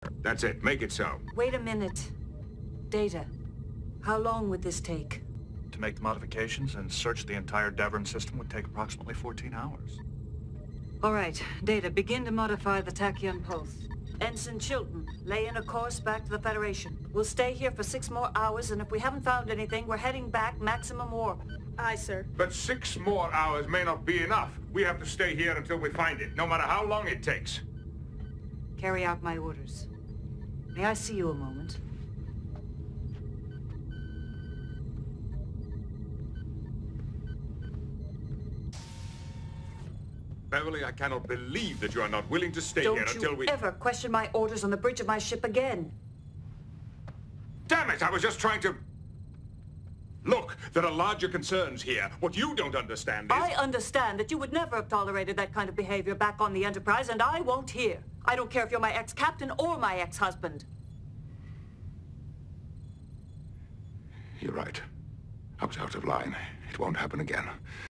That's it. Make it so. Wait a minute. Data. How long would this take? To make the modifications and search the entire Devon system would take approximately 14 hours. All right. Data, begin to modify the Tachyon Pulse. Ensign Chilton, lay in a course back to the Federation. We'll stay here for 6 more hours, and if we haven't found anything, we're heading back maximum warp. Aye, sir. But 6 more hours may not be enough. We have to stay here until we find it, no matter how long it takes. Carry out my orders. May I see you a moment? Beverly, I cannot believe that you are not willing to stay here until we... Don't you ever question my orders on the bridge of my ship again. Damn it! I was just trying to... Look, there are larger concerns here. What you don't understand is... I understand that you would never have tolerated that kind of behavior back on the Enterprise, and I won't here. I don't care if you're my ex-captain or my ex-husband. You're right. I was out of line. It won't happen again.